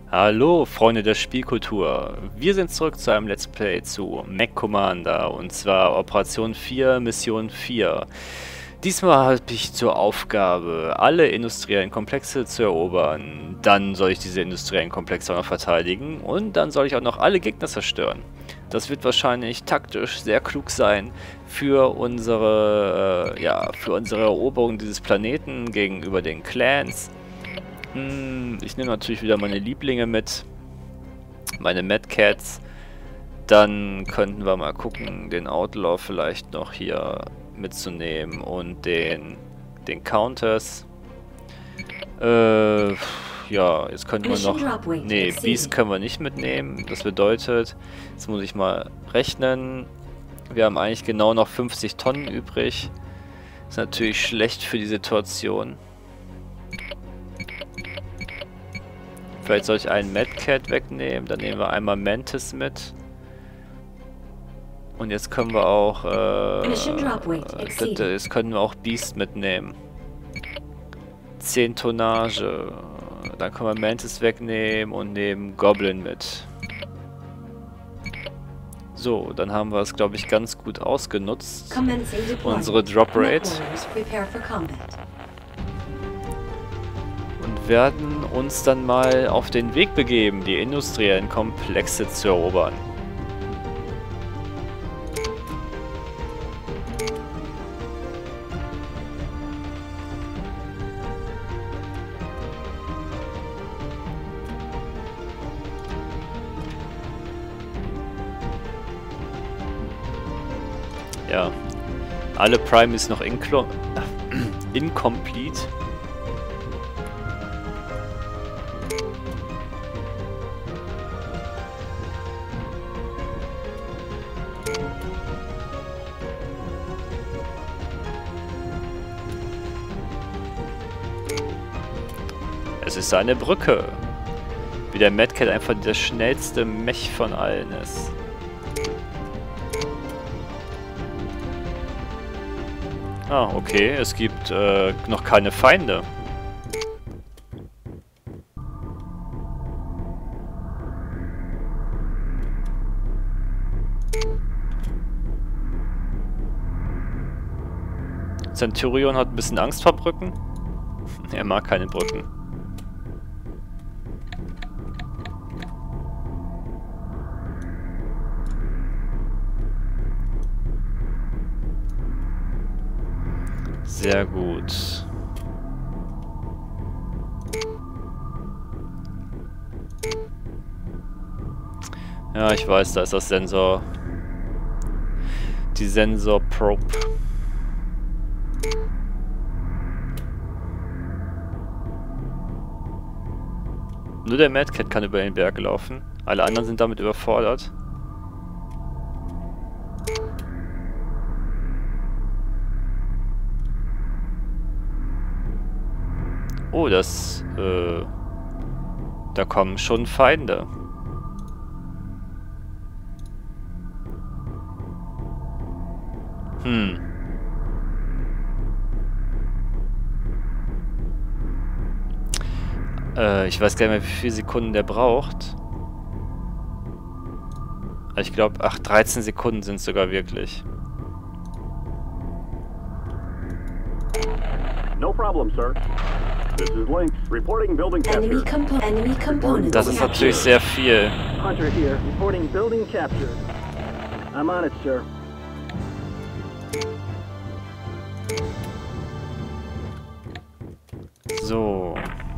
Hallo Freunde der Spielkultur, wir sind zurück zu einem Let's Play zu Mech Commander und zwar Operation 4, Mission 4. Diesmal habe ich zur Aufgabe, alle industriellen Komplexe zu erobern, dann soll ich diese industriellen Komplexe auch noch verteidigen und dann soll ich auch noch alle Gegner zerstören. Das wird wahrscheinlich taktisch sehr klug sein für unsere Eroberung dieses Planeten gegenüber den Clans. Ich nehme natürlich wieder meine Lieblinge mit, meine Mad Cats. Dann könnten wir mal gucken, den Outlaw vielleicht noch hier mitzunehmen und den Counters. Ja, jetzt könnten wir noch... Ne, Beast können wir nicht mitnehmen. Das bedeutet, jetzt muss ich mal rechnen. Wir haben eigentlich genau noch 50 Tonnen übrig. Ist natürlich schlecht für die Situation. Vielleicht soll ich einen Mad Cat wegnehmen, dann nehmen wir einmal Mantis mit. Und jetzt können wir auch jetzt können wir auch Beast mitnehmen. 10 Tonnage. Dann können wir Mantis wegnehmen und nehmen Goblin mit. So, dann haben wir es, glaube ich, ganz gut ausgenutzt. Unsere Drop Rate. Und werden uns dann mal auf den Weg begeben, die industriellen Komplexe zu erobern. Ja, alle Prime ist noch incomplete. Es ist eine Brücke. Wie der Mad Cat einfach der schnellste Mech von allen ist. Ah, okay, es gibt noch keine Feinde. Centurion hat ein bisschen Angst vor Brücken. Er mag keine Brücken. Sehr gut. Ja, ich weiß, da ist das Sensor. Die Sensor Probe. Nur der Mad Cat kann über den Berg laufen. Alle anderen sind damit überfordert. Oh, da kommen schon Feinde. Ich weiß gar nicht mehr, wie viele Sekunden der braucht. Ich glaube, 13 Sekunden sind es sogar wirklich. No problem, sir. This is Lynx, reporting building capture. Enemy component. Das ist natürlich sehr viel. Hunter here, reporting building capture. I'm on it, sir. So.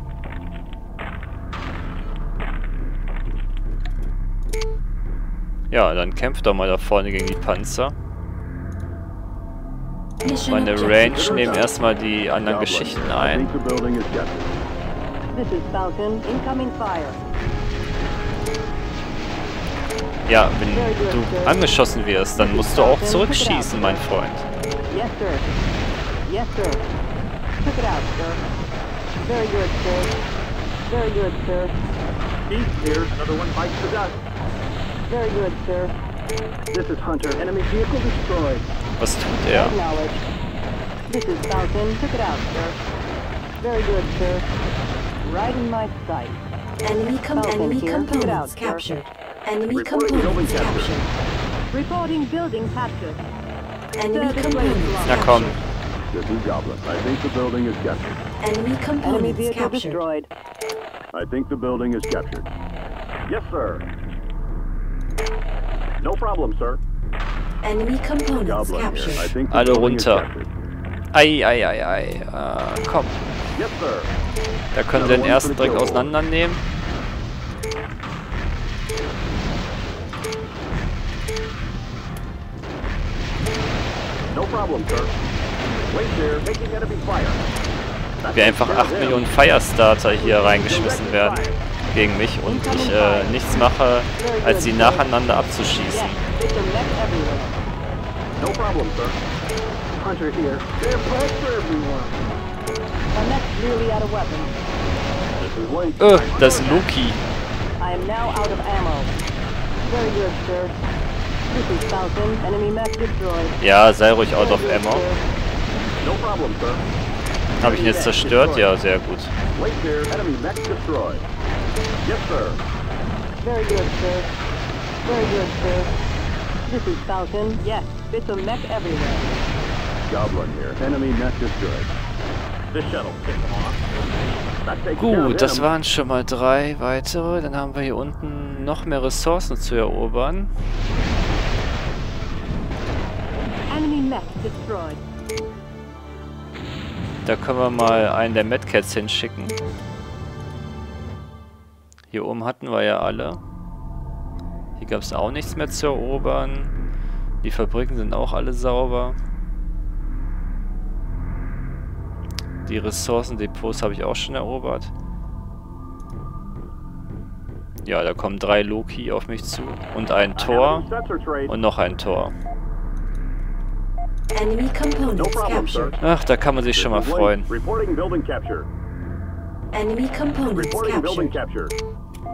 Ja, dann kämpft doch mal da vorne gegen die Panzer. Meine Range nehmen erstmal die anderen Geschichten ein. Ja, wenn du angeschossen wirst, dann musst du auch zurückschießen, mein Freund. Yes, sir. Yes, sir. Took it out, sir. Very good, sir. Very good, sir. Beast here, another one bites the dust. Very good, sir. This is Hunter, enemy vehicle destroyed. Was tut er? Acknowledged. This is Falcon. Took it out, sir. Very good, sir. Right in my sight. Enemy components captured. Enemy components captured. Reporting building captured. Enemy components Na komm. captured. This is Goblin. I think the building is captured. Enemy Enemy components vehicle captured. destroyed. I think the building is captured. Yes, sir. No problem, sir. Enemy components Goblin here. I captured. think the Alle building is runter. captured. Ei, ei, ei, ei. Komm. Yes, sir. Da können wir den ersten direkt auseinandernehmen. No problem, sir. Wait there, making enemy fire. Wie einfach 8 Millionen Firestarter hier reingeschmissen werden gegen mich und ich nichts mache, als sie nacheinander abzuschießen. Yes, it's a mech everywhere. No problem, sir. Hunter here. They're bad for everyone. Our mech's nearly out of weapons. This is Link. Das ist Loki. I am now out of ammo. Very good, sir. This is Falcon. Enemy mech destroyed. Ja, sei ruhig out of Very good, ammo. sir. No problem, sir. Habe ich ihn jetzt zerstört? Ja, sehr gut. Wait there, enemy mech destroyed. Yes, sir. Very good, sir. Very good, sir. This is Falcon. Yes, it's a mech everywhere. Goblin here. Enemy mech destroyed. This shuttle pissed off. That takes care of Gut, das him. waren schon mal 3 weitere. Dann haben wir hier unten noch mehr Ressourcen zu erobern. Enemy mech destroyed. Da können wir mal einen der Medcats hinschicken. Hier oben hatten wir ja alle. Hier gab es auch nichts mehr zu erobern. Die Fabriken sind auch alle sauber. Die Ressourcendepots habe ich auch schon erobert. Ja, da kommen 3 Loki auf mich zu. Und ein Tor. Sensor trade. Und noch ein Tor. Enemy No components problem, sir. captured. Ach, da kann man sich schon mal freuen. Reporting building capture. Enemy components Reporting building captured. capture.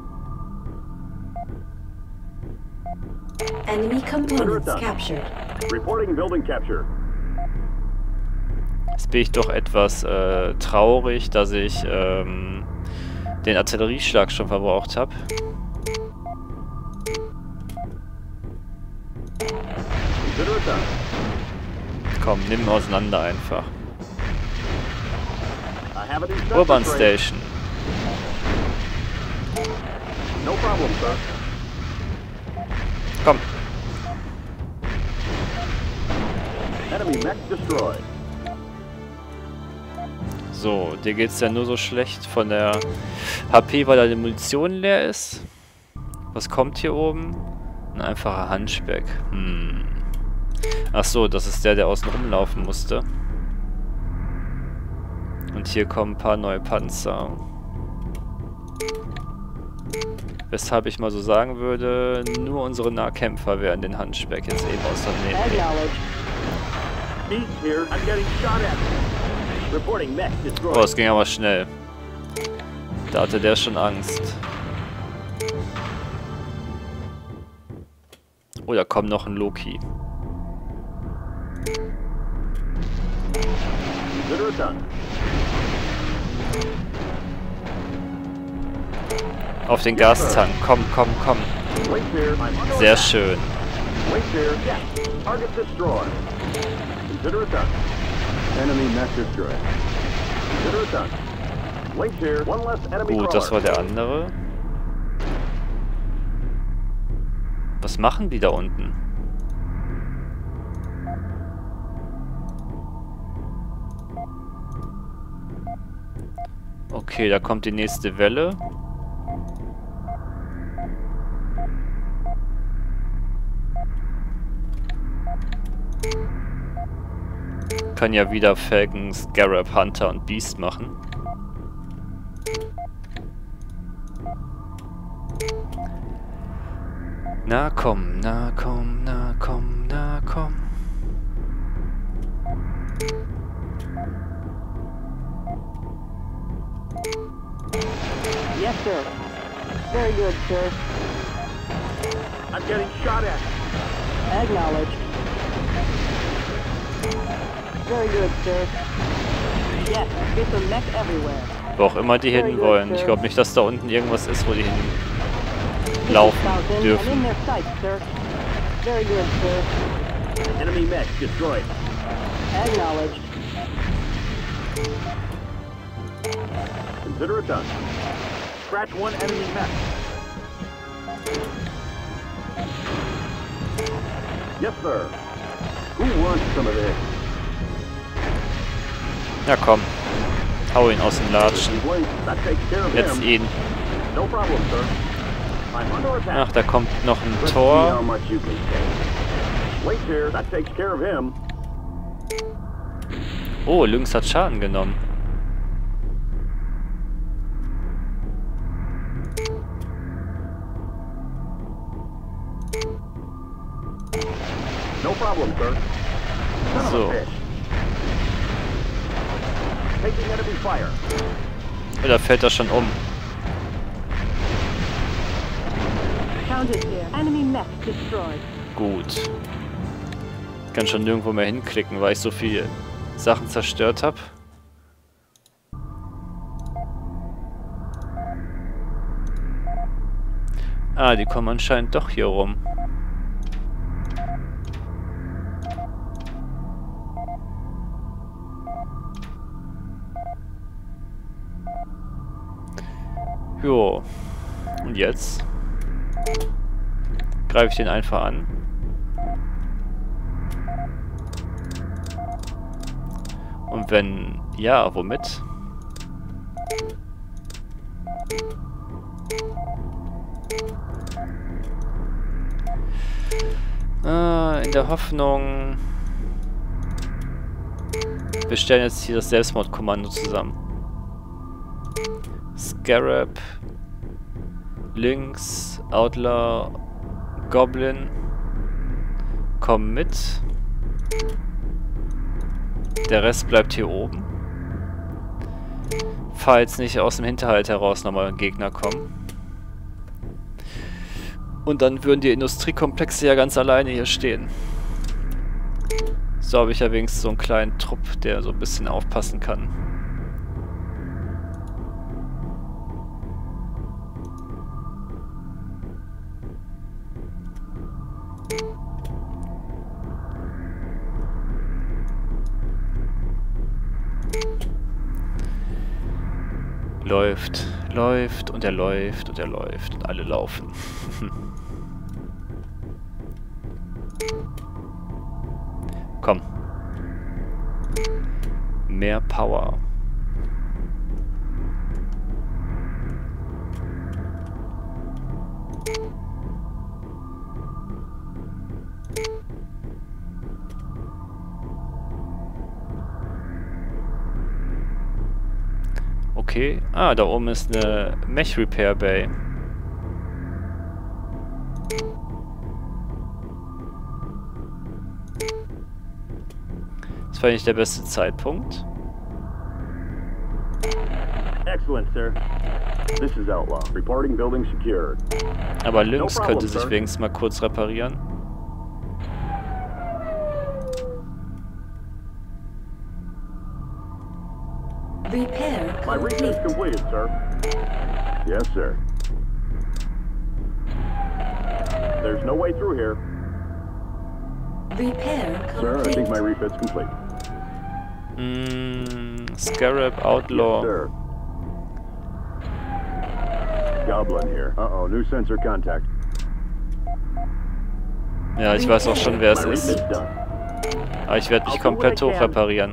Enemy components captured. Reporting building capture. Jetzt bin ich doch etwas traurig, dass ich den Artillerieschlag schon verbraucht habe. Consider it done. Komm, nimm auseinander einfach. I have a new sensor Urban trade. Station. No problem, sir. Komm. Enemy mech destroyed. So, dir geht's ja nur so schlecht von der HP, weil deine Munition leer ist. Was kommt hier oben? Ein einfacher Hunchback. Ach so, das ist der, der außen rumlaufen musste. Und hier kommen ein paar neue Panzer. Weshalb ich mal so sagen würde, nur unsere Nahkämpfer werden den Hunchback jetzt eben auseinandernehmen. Acknowledged. Beast here. I'm getting shot at. Reporting mech destroyed. Oh, es ging aber schnell. Da hatte der schon Angst. Oh, da kommt noch ein Loki. Consider it done. Auf den Gastank. Komm, komm, komm. Wait here. I'm under Sehr attack. schön. Wait here. Yes. Target destroyed. Consider it done. Enemy mech destroyed. Consider it done. Wait here. One less enemy Gut, das war crawler. der andere. Was machen die da unten? Okay, da kommt die nächste Welle. Kann ja wieder Falcon, Scarab, Hunter und Beast machen. Na komm, na komm, na komm, na komm. Yes, sir. Very good, sir. I'm getting shot at. Acknowledged. Very good, sir. Yes, it's a mech everywhere. Wo auch immer die hin wollen. Ich glaube nicht, dass da unten irgendwas ist, wo die hinlaufen I'm in dürfen. their sights, sir. Very good, sir. Enemy mech destroyed. Acknowledged. Consider it done. Scratch one enemy mech. Yes, sir. Who wants some of this? Ja komm, hau ihn aus den Latschen. Wait, that takes care of Jetzt him. ihn. No problem, sir. I'm under attack. Ach, da kommt noch ein Let's see how Tor. much you can take. Wait here, that takes care of him. Oh, Lynx hat Schaden genommen. No problem, sir. Son of a So. bitch. Taking enemy fire. Oder fällt er schon um? Counted here. Enemy mech destroyed. Gut. Ich kann schon nirgendwo mehr hinklicken, weil ich so viele Sachen zerstört habe. Ah, die kommen anscheinend doch hier rum. Jo. Und jetzt greife ich den einfach an. Und wenn ja, womit? In der Hoffnung, wir stellen jetzt hier das Selbstmordkommando zusammen. Scarab, Lynx, Outlaw, Goblin, kommen mit. Der Rest bleibt hier oben. Falls nicht aus dem Hinterhalt heraus nochmal Gegner kommen. Und dann würden die Industriekomplexe ja ganz alleine hier stehen. So habe ich ja wenigstens so einen kleinen Trupp, der so ein bisschen aufpassen kann. Läuft, läuft und er läuft und er läuft und alle laufen. Komm. Mehr Power. Okay. Ah, da oben ist eine Mech Repair Bay. Das war nicht der beste Zeitpunkt. Excellent, sir. This is Outlaw. Reporting building secured. Aber Lynx No problem, könnte sich sir. wenigstens mal kurz reparieren. Repair My research complete. completed, sir. Yes, sir. There's no way through here. Repair Sir, I think complete. my refit's complete. Scarab, Yes, Outlaw. sir. Goblin here. Uh-oh, new sensor contact. Ja, ich weiß auch schon, wer es My ist. refit's done. Aber ich werde mich komplett hochreparieren.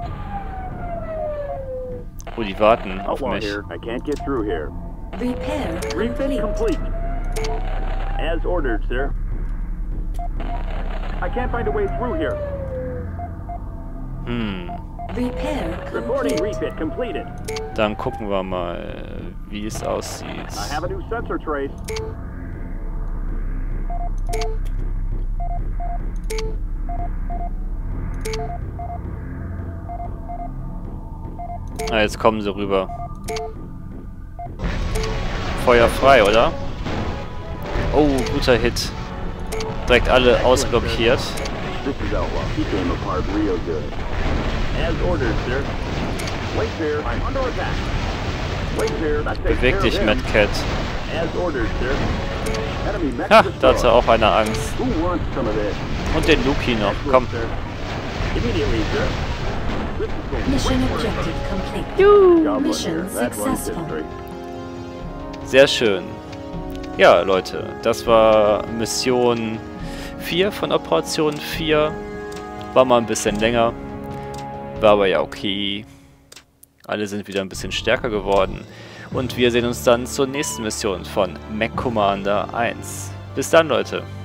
Oh, die warten auf Outlaw mich. here. I can't get through here. Repair Refit complete. complete. As ordered, sir. I can't find a way through here. Repair Reporting complete. refit completed. Dann gucken wir mal, wie es aussieht. I have a new sensor trace. Ah, jetzt kommen sie rüber. Feuer frei, oder? Oh, guter Hit. Direkt alle ausblockiert. This is Outlaw. He came apart real good. As ordered, sir. Wait here. I'm under attack. Wait here. I take care Beweg of dich, him. Mad Cat. As ordered, sir. Enemy mech Ha, to da hatte destroy. auch einer Angst. Who wants some of this? Und den Luki noch, komm. Sir. Immediately, sir. This is going Mission quick work. objective complete. Goblin Mission here. That one's successful. history. Sehr schön. Ja, Leute, das war Mission 4 von Operation 4. War mal ein bisschen länger. War aber ja okay. Alle sind wieder ein bisschen stärker geworden. Und wir sehen uns dann zur nächsten Mission von Mech Commander 1. Bis dann, Leute.